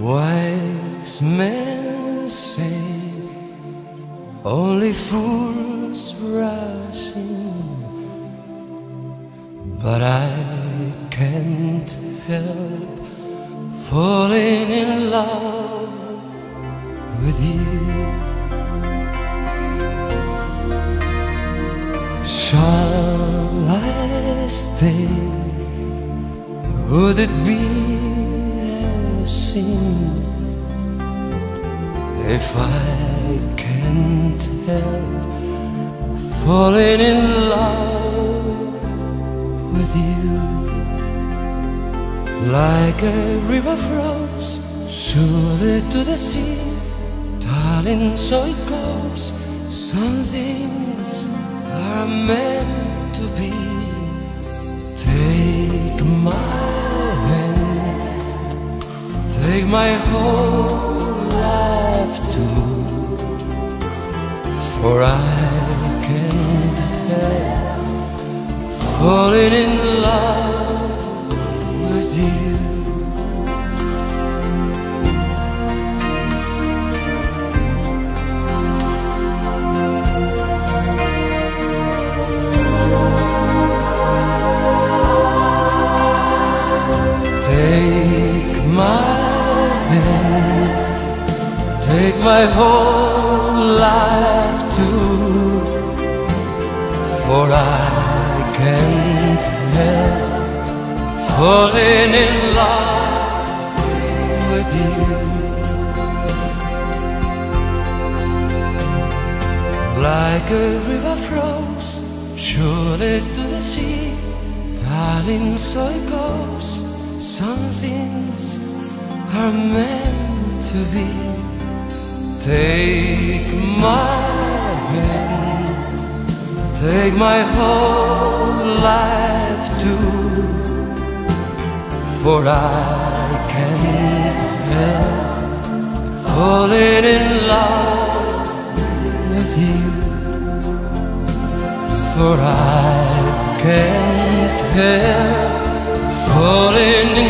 Wise men say only fools rush in, but I can't help falling in love with you. Shall I stay? Would it be a sin if I can't help falling in love with you? Like a river flows surely to the sea, darling, so it goes. Some things are meant to be. Take my hand, take my whole life too, for I can't help falling in love with you. Take my hand, take my whole life too, for I can't help falling in love with you. Like a river flows surely to the sea, darling, so it goes. Some things are meant to be. Take my hand, take my whole life too, for I can't help falling in love with you. For I can't help falling